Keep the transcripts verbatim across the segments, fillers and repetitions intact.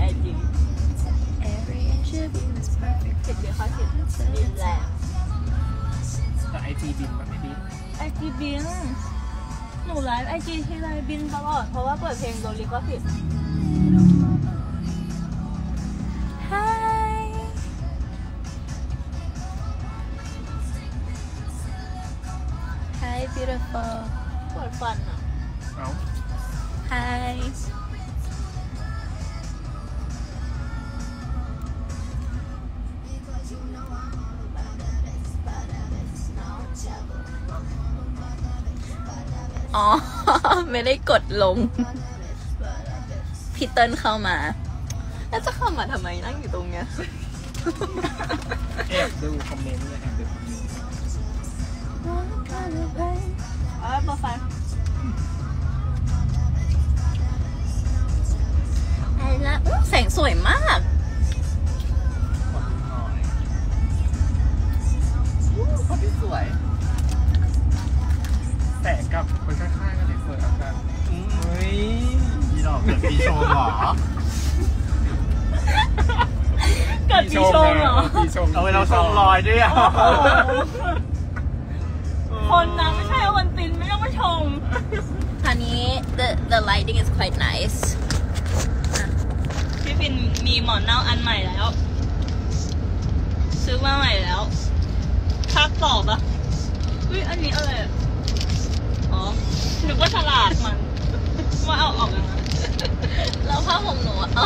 ไอจีผิดหรือเขาผิดบินแรงแต่ไอจีบินแบบไม่บินไอจีบินหนูไลฟ์ไอจีที่ไรบินตลอดเพราะว่าเปิดเพลงโดนลิขสิทธิ์ Hi Hi beautiful ปวดฟันอ่ะเอ้า Hiอ๋อไม่ได้กดลงพี่เติ้ลเข้ามาแล้วจะเข้ามาทำไมนั่งอยู่ตรงเนี้ยแอบดูคอมเมนต์เลยแอบดูคอมเมนต์อ๋อเปิดไฟไอ้ละแสงสวยมากคนที่สวยแสงกับคนข้างๆก็เลยสวยเอากันเฮ้ยมีดอกเกิดปีชงเหรอเกิดปีชงเหรอปีชงเอาไปเราชงลอยด้วยอ่ะคนนะไม่ใช่วันตินไม่ต้องมาชมอันนี้ the the lighting is quite nice พี่ฟินมีหมอนเน่าอันใหม่แล้วซื้อมาใหม่แล้วภาคต่อปะอุ้ยอันนี้อะไรอ๋อนึกว่าฉลาดมันว่าเอาออกยังไงแล้วผ้าห่มหนูเอา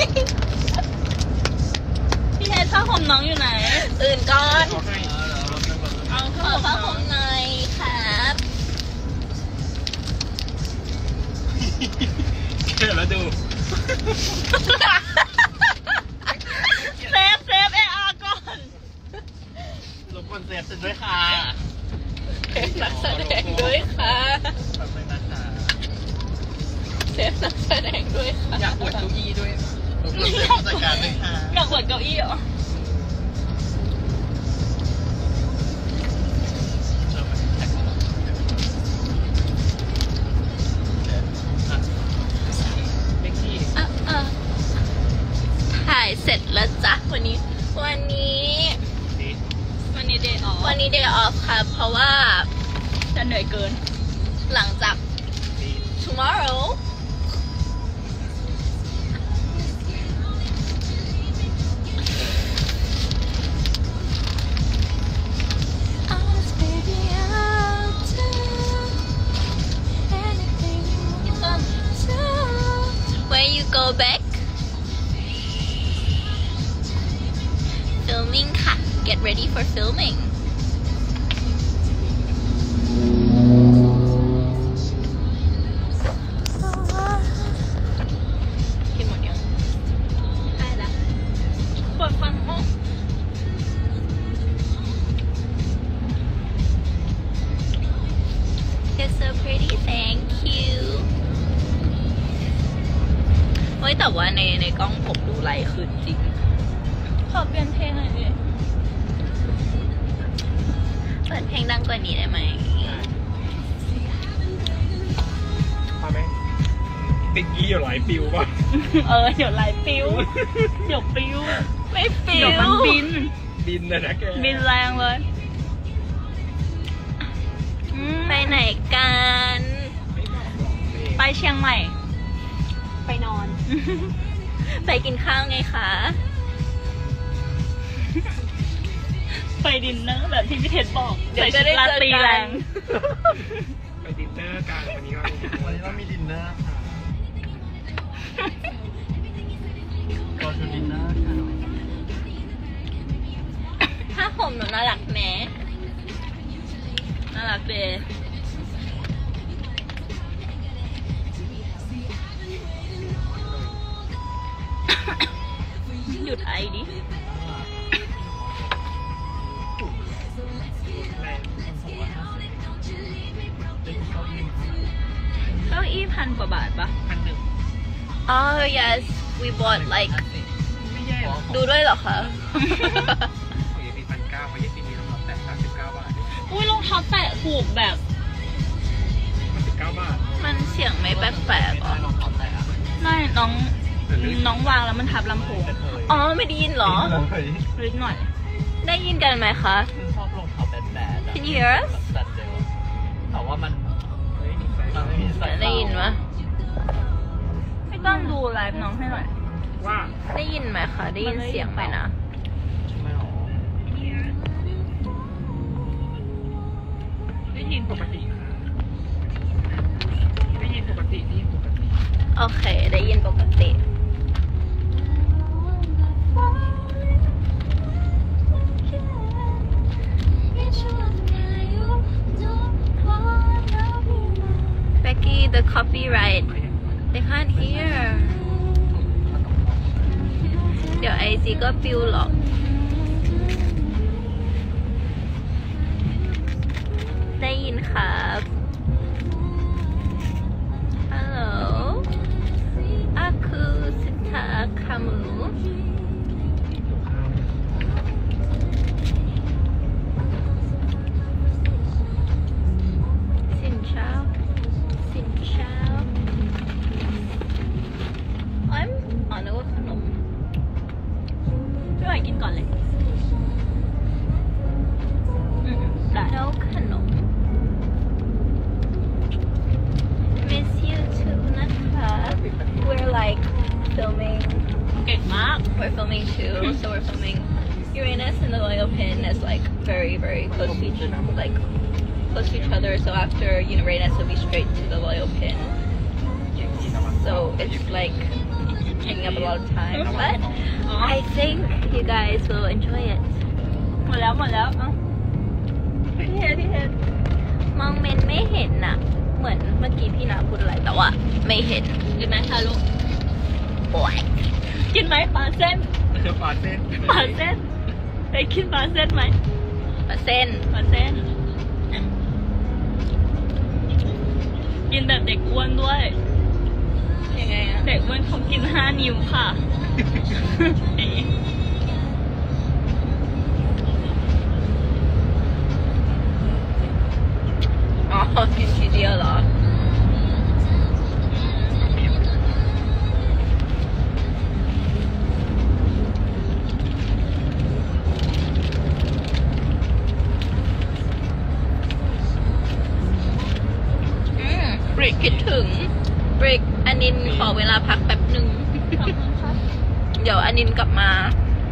พี่เฮดผ้าห่มน้องอยู่ไหนตื่นก่อนเอาผ้าห่มหน่อยครับเดี๋ยวเราดูเซฟเซฟเออาร์ก่อนรบกวนเซฟด้วยค่ะนักแสดงด้วยค่ะเซฟนักแสดงด้วยค่ะอยากอวดเก้าอี้ด้วยรบกวนเซฟผู้จัดการด้วยค่ะอยากอวดเก้าอี้เหรอถ่ายเสร็จแล้วจ้ะวันนี้วันนี้วันนี้ day off วันนี้ day off ค่ะเพราะว่าจะเหนื่อยเกินหลังจาก tomorrow where you go back filming ค่ะ get ready for filming กินหมดยังได้แล้วปวดฟันห้อง You're so pretty thank you เฮ้ยแต่ว่าในในกล้องผมดูไลท์ขึ้นจริงขอเปลี่ยนเพลงหน่อยดิเปิดเพลงดังกว่านี้ได้ไหมพอไหมติ๊กกี้อยู่หลายปิวป่ะเออเดี๋ยวหลายปิวเดี๋ยวปิวไม่ปิวเดี๋ยวมันบินบินนะนะแกบินแรงเลยไปไหนกันไปเชียงใหม่ไปนอนไปกินข้าวไงคะไปดินเนอร์แบบที่พี่เทศบอกเดี๋ยวจะได้ลาตีแรงไปดินเนอร์กันวันนี้ก็วันนี้เรามีดินเนอร์ค่ะก็ชุดดินเนอร์ค่ะถ้าผมหนูน่ารักแน่น่ารักเลยหยุดไอดิเก้าอี้พันกว่าบาทปะพันหนึ่ง Oh yes we bought like ดูด้วยเหรอคะของยี่สิบพันเก้าของยี่สิบมีรองเท้าแตะสามสิบเก้าบาทอุ้ยรองเท้าแตะถูกแบบมันสิบเก้าบาทมันเสียงไม่แปลกๆหรอรองเท้าแตะไม่น้องน้องวางแล้วมันทับลำโพงอ๋อไม่ได้ยินเหรอนิดหน่อยได้ยินกันไหมคะชอบลงเขาแบดๆ Can you hear us ตัดเร็วแต่ว่ามันมันไม่มีสายได้ยินไหมไม่ต้องดูไลฟ์น้องให้หน่อยว่าได้ยินไหมคะได้ยินเสียงไหมนะไม่หรอได้ยินปกติได้ยินปกติได้ยินปกติโอเคได้ยินปกติ Becky the copyright they can't hear เดี๋ยวไอจีก็ปิวหรอกได้ยินครับฮัลโหลอาคูสิทาคามูสินเช้าสินเช้าอ๋ออ๋อนึกว่าขนมพี่หวายกินก่อนเลยได้แล้วขนม miss you too นะคะ we're like filming เก่งมาก we're filming too so we're filming Uranus and the Royal Pin is like very very close to each like close to each other so after Uranus will be straight to the Royal Pin so it's like taking up a lot of time but I think you guys will enjoy it หมดแล้วหมดแล้วเอ้าพี่เฮดพี่เฮดมองเมนไม่เห็นน่ะเหมือนเมื่อกี้พี่นาพูดอะไรแต่ว่าไม่เห็นกินไหมคะลูกโอ้ยกินไหมปลาเส้นปลาเส้นปลาเส้นไปกินปลาเส้นไหมปลาเส้นปลาเส้นกินแบบเด็กอ้วนด้วยยังไงอะเด็กอ้วนเขากินห้านิ้วค่ะอ๋อกินทีเดียวเหรอบริกคิดถึงบริกอันนินขอเวลาพักแป๊บหนึ่งเดี๋ยวอันนินกลับมา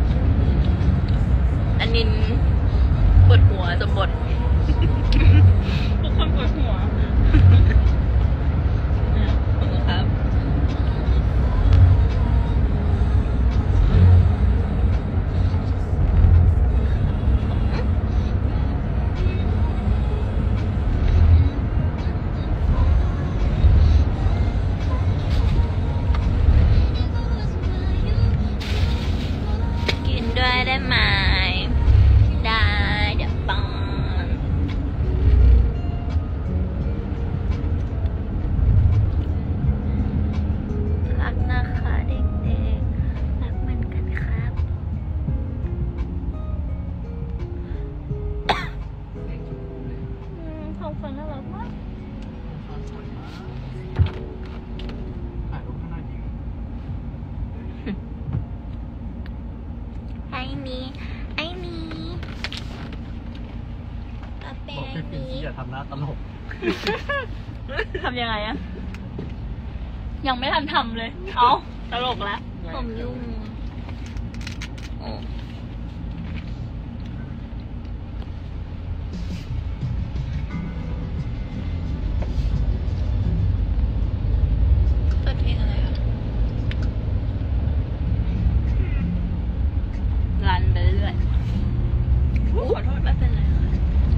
อันนินปวดหัวจะบดทุกคนปวดหัวครับกินด้วยได้ไหมได้เดี๋ยวป้อนรักนะคะเด็กๆรักเหมือนกันครับของคนน่ารักมากไอ้นี่ไอ้นี่อาเปบอกพี่ฟินซี่อย่าทำหน้าตลกทำยังไงอะยังไม่ทันทำเลย เอาตลกแล้วผมยุ่งโอ้เปิดเพลงอะไรอะรันไปเรื่อยขอโทษไม่เป็นไรค่ะ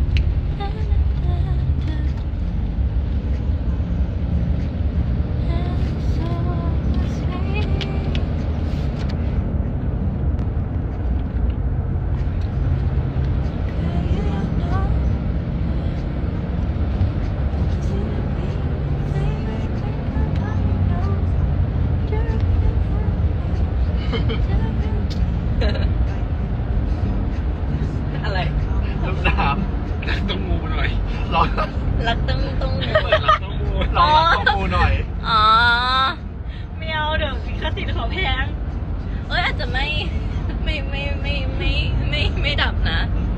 อะไรลูกน้ำรักต้องมูหน่อยรอรักต้องต้องเปิดรักต้องมูรอรักต้องมูหน่อยอ๋อไม่เอาเดี๋ยวพิฆสินเขาแพงเอ้ยอาจจะไม่ไม่ไม่ไม่ไม่ไม่ไม่ดับนะเ